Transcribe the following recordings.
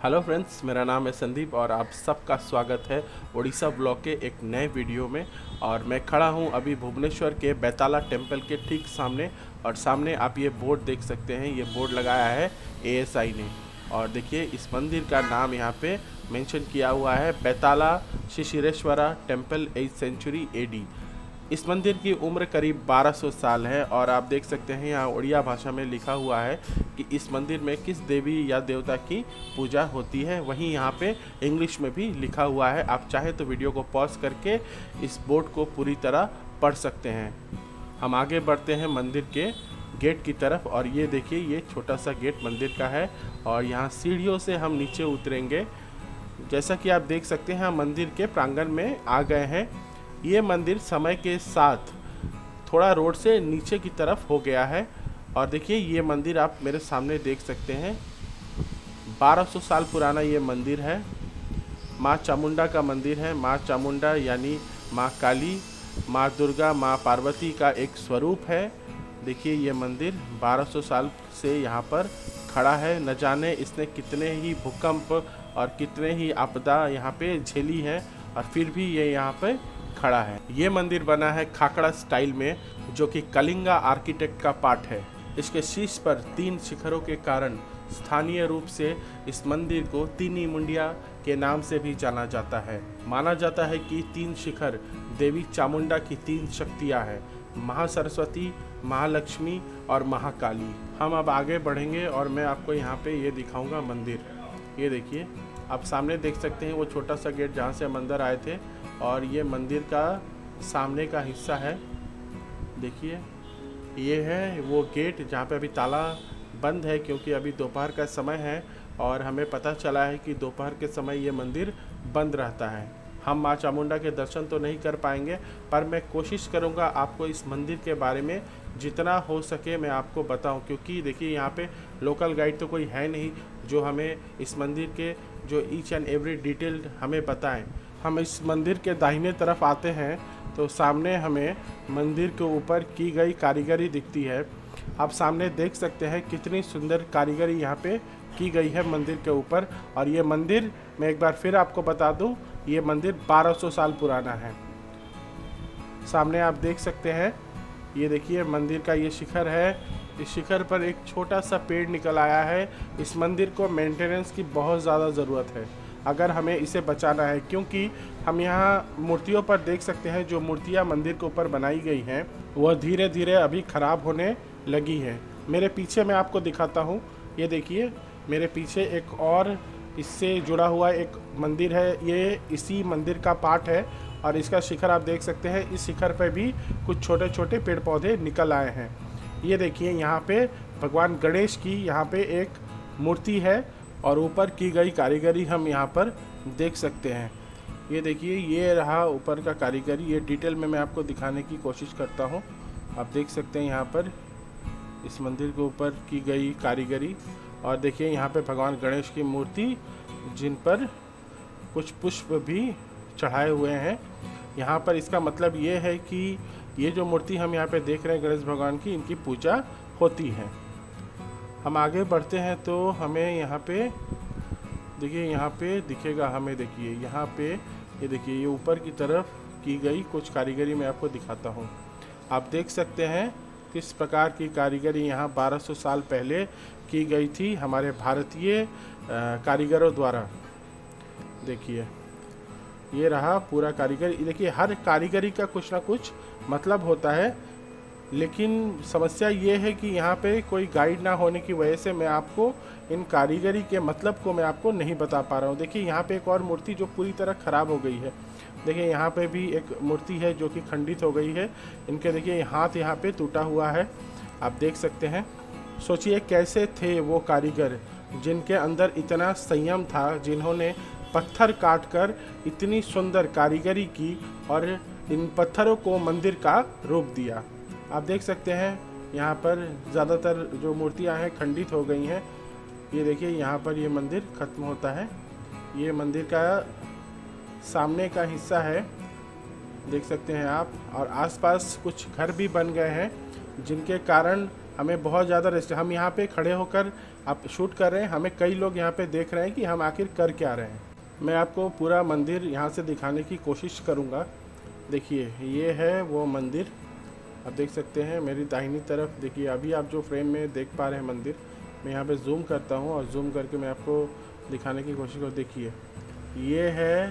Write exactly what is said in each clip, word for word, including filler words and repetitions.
Hello friends, मेरा नाम है संदीप और आप सबका स्वागत है ओडिशा ब्लॉग के एक नए वीडियो में। और मैं खड़ा हूं अभी भुवनेश्वर के बेताला टेम्पल के ठीक सामने। और सामने आप ये बोर्ड देख सकते हैं, ये बोर्ड लगाया है ए एस आई ने। और देखिए इस मंदिर का नाम यहाँ पे मेंशन किया हुआ है, Betala Shri Kshireshwara temple eighth century A D. इस मंदिर की उम्र करीब बारह सौ साल है। और आप देख सकते हैं यहाँ उड़िया भाषा में लिखा हुआ है कि इस मंदिर में किस देवी या देवता की पूजा होती है। वहीं यहाँ पे इंग्लिश में भी लिखा हुआ है। आप चाहे तो वीडियो को पॉज करके इस बोर्ड को पूरी तरह पढ़ सकते हैं। हम आगे बढ़ते हैं मंदिर के गेट की तरफ। और ये देखिए, ये छोटा सा गेट मंदिर का है और यहाँ सीढ़ियों से हम नीचे उतरेंगे। जैसा कि आप देख सकते हैं, हम मंदिर के प्रांगण में आ गए हैं। ये मंदिर समय के साथ थोड़ा रोड से नीचे की तरफ हो गया है। और देखिए ये मंदिर आप मेरे सामने देख सकते हैं, बारह सौ साल पुराना ये मंदिर है। माँ चामुंडा का मंदिर है। माँ चामुंडा यानी माँ काली, माँ दुर्गा, माँ पार्वती का एक स्वरूप है। देखिए ये मंदिर बारह सौ साल से यहाँ पर खड़ा है। न जाने इसने कितने ही भूकंप और कितने ही आपदा यहाँ पे झेली है और फिर भी ये यहाँ पे खड़ा है। ये मंदिर बना है खाकड़ा स्टाइल में, जो कि कलिंगा आर्किटेक्ट का पार्ट है। इसके शीर्ष पर तीन शिखरों के कारण स्थानीय रूप से इस मंदिर को तीनी मुंडिया के नाम से भी जाना जाता है। माना जाता है कि तीन शिखर देवी चामुंडा की तीन शक्तियां हैं, महासरस्वती, महालक्ष्मी और महाकाली। हम अब आगे बढ़ेंगे और मैं आपको यहाँ पे ये दिखाऊंगा मंदिर। ये देखिए, आप सामने देख सकते हैं वो छोटा सा गेट जहाँ से हम अंदर आए थे। और ये मंदिर का सामने का हिस्सा है। देखिए ये है वो गेट जहाँ पे अभी ताला बंद है, क्योंकि अभी दोपहर का समय है और हमें पता चला है कि दोपहर के समय ये मंदिर बंद रहता है। हम माँ चामुंडा के दर्शन तो नहीं कर पाएंगे, पर मैं कोशिश करूँगा आपको इस मंदिर के बारे में जितना हो सके मैं आपको बताऊं। क्योंकि देखिए यहाँ पे लोकल गाइड तो कोई है नहीं जो हमें इस मंदिर के जो ईच एंड एवरी डिटेल हमें बताएं। हम इस मंदिर के दाहिने तरफ आते हैं तो सामने हमें मंदिर के ऊपर की गई कारीगरी दिखती है। आप सामने देख सकते हैं कितनी सुंदर कारीगरी यहाँ पे की गई है मंदिर के ऊपर। और ये मंदिर, मैं एक बार फिर आपको बता दूं, ये मंदिर बारह सौ साल पुराना है। सामने आप देख सकते हैं, ये देखिए मंदिर का ये शिखर है। इस शिखर पर एक छोटा सा पेड़ निकल आया है। इस मंदिर को मेंटेनेंस की बहुत ज़्यादा ज़रूरत है अगर हमें इसे बचाना है, क्योंकि हम यहाँ मूर्तियों पर देख सकते हैं जो मूर्तियाँ मंदिर के ऊपर बनाई गई हैं वह धीरे धीरे अभी ख़राब होने लगी है। मेरे पीछे मैं आपको दिखाता हूँ, ये देखिए मेरे पीछे एक और इससे जुड़ा हुआ एक मंदिर है। ये इसी मंदिर का पार्ट है और इसका शिखर आप देख सकते हैं। इस शिखर पर भी कुछ छोटे छोटे पेड़ पौधे निकल आए हैं। ये देखिए यहाँ पे भगवान गणेश की यहाँ पे एक मूर्ति है और ऊपर की गई कारीगरी हम यहाँ पर देख सकते हैं। ये देखिए ये रहा ऊपर का कारीगरी। ये डिटेल में मैं आपको दिखाने की कोशिश करता हूँ। आप देख सकते हैं यहाँ पर इस मंदिर के ऊपर की गई कारीगरी। और देखिए यहाँ पे भगवान गणेश की मूर्ति, जिन पर कुछ पुष्प भी चढ़ाए हुए हैं यहाँ पर। इसका मतलब ये है कि ये जो मूर्ति हम यहाँ पे देख रहे हैं गणेश भगवान की, इनकी पूजा होती है। हम आगे बढ़ते हैं तो हमें यहाँ पे देखिए, यहाँ पे दिखेगा हमें, देखिए यहाँ पे ये देखिए ये ऊपर की तरफ की गई कुछ कारीगरी मैं आपको दिखाता हूँ। आप देख सकते हैं किस प्रकार की कारीगरी यहाँ बारह सौ साल पहले की गई थी हमारे भारतीय कारीगरों द्वारा। देखिए ये रहा पूरा कारीगरी। देखिए हर कारीगरी का कुछ ना कुछ मतलब होता है, लेकिन समस्या ये है कि यहाँ पे कोई गाइड ना होने की वजह से मैं आपको इन कारीगरी के मतलब को मैं आपको नहीं बता पा रहा हूँ। देखिए यहाँ पे एक और मूर्ति जो पूरी तरह ख़राब हो गई है। देखिए यहाँ पे भी एक मूर्ति है जो कि खंडित हो गई है। इनके देखिए हाथ यहाँ पे टूटा हुआ है, आप देख सकते हैं। सोचिए कैसे थे वो कारीगर जिनके अंदर इतना संयम था, जिन्होंने पत्थर काट कर इतनी सुंदर कारीगरी की और इन पत्थरों को मंदिर का रूप दिया। आप देख सकते हैं यहाँ पर ज़्यादातर जो मूर्तियाँ हैं खंडित हो गई हैं। ये देखिए यहाँ पर ये मंदिर ख़त्म होता है। ये मंदिर का सामने का हिस्सा है, देख सकते हैं आप। और आसपास कुछ घर भी बन गए हैं जिनके कारण हमें बहुत ज़्यादा रेस्ट हम यहाँ पे खड़े होकर आप शूट कर रहे हैं, हमें कई लोग यहाँ पे देख रहे हैं कि हम आखिर कर क्या रहे हैं। मैं आपको पूरा मंदिर यहाँ से दिखाने की कोशिश करूँगा। देखिए ये है वो मंदिर, आप देख सकते हैं मेरी दाहिनी तरफ। देखिए अभी आप जो फ्रेम में देख पा रहे हैं मंदिर, मैं यहाँ पे जूम करता हूँ और जूम करके मैं आपको दिखाने की कोशिश करूँ। देखिए ये है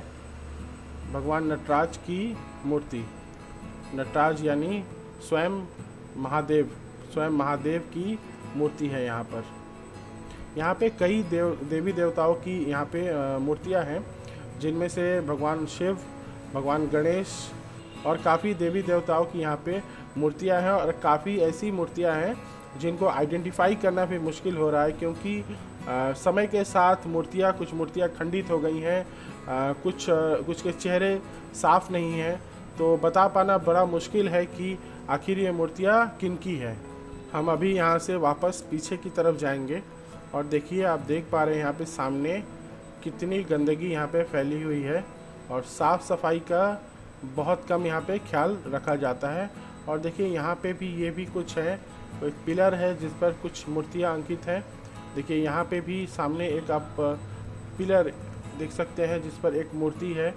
भगवान नटराज की मूर्ति। नटराज यानी स्वयं महादेव, स्वयं महादेव की मूर्ति है यहाँ पर। यहाँ पे कई देव देवी देवताओं की यहाँ पे मूर्तियाँ हैं, जिनमें से भगवान शिव, भगवान गणेश और काफ़ी देवी देवताओं की यहाँ पे मूर्तियाँ हैं। और काफ़ी ऐसी मूर्तियाँ हैं जिनको आइडेंटिफाई करना भी मुश्किल हो रहा है, क्योंकि आ, समय के साथ मूर्तियाँ कुछ मूर्तियाँ खंडित हो गई हैं, आ, कुछ आ, कुछ के चेहरे साफ नहीं हैं, तो बता पाना बड़ा मुश्किल है कि आखिर ये मूर्तियाँ किन की है। हम अभी यहाँ से वापस पीछे की तरफ जाएंगे और देखिए आप देख पा रहे हैं यहाँ पे सामने कितनी गंदगी यहाँ पे फैली हुई है और साफ़ सफाई का बहुत कम यहाँ पे ख्याल रखा जाता है। और देखिए यहाँ पे भी ये भी कुछ है, तो एक पिलर है जिस पर कुछ मूर्तियाँ अंकित हैं। देखिए यहाँ पे भी सामने एक आप पिलर देख सकते हैं जिस पर एक मूर्ति है।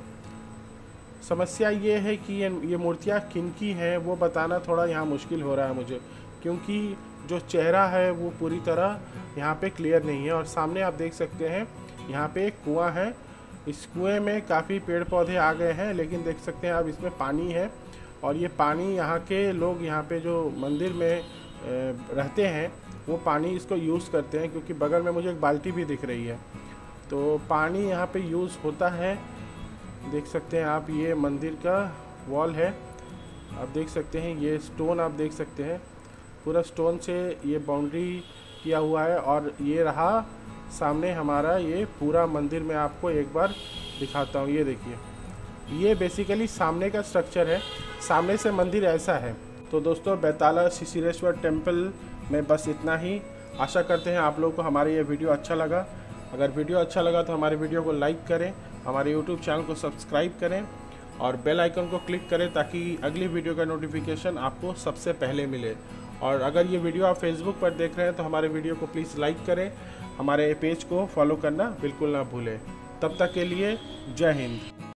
समस्या ये है कि ये ये मूर्तियाँ किन की हैं वो बताना थोड़ा यहाँ मुश्किल हो रहा है मुझे, क्योंकि जो चेहरा है वो पूरी तरह यहाँ पे क्लियर नहीं है। और सामने आप देख सकते हैं यहाँ पे एक कुआं है, इस कुएं में काफ़ी पेड़ पौधे आ गए हैं, लेकिन देख सकते हैं आप इसमें पानी है। और ये पानी यहाँ के लोग यहाँ पे जो मंदिर में रहते हैं वो पानी इसको यूज़ करते हैं, क्योंकि बगल में मुझे एक बाल्टी भी दिख रही है, तो पानी यहाँ पे यूज़ होता है। देख सकते हैं आप ये मंदिर का वॉल है, आप देख सकते हैं ये स्टोन आप देख सकते हैं, पूरा स्टोन से ये बाउंड्री किया हुआ है। और ये रहा सामने हमारा ये पूरा मंदिर, मैं आपको एक बार दिखाता हूँ। ये देखिए ये बेसिकली सामने का स्ट्रक्चर है, सामने से मंदिर ऐसा है। तो दोस्तों बेताला शिशिरेश्वर टेम्पल में बस इतना ही। आशा करते हैं आप लोगों को हमारा ये वीडियो अच्छा लगा। अगर वीडियो अच्छा लगा तो हमारे वीडियो को लाइक करें, हमारे यूट्यूब चैनल को सब्सक्राइब करें और बेल आइकन को क्लिक करें ताकि अगली वीडियो का नोटिफिकेशन आपको सबसे पहले मिले। और अगर ये वीडियो आप फेसबुक पर देख रहे हैं तो हमारे वीडियो को प्लीज़ लाइक करें, हमारे पेज को फॉलो करना बिल्कुल ना भूलें। तब तक के लिए जय हिंद।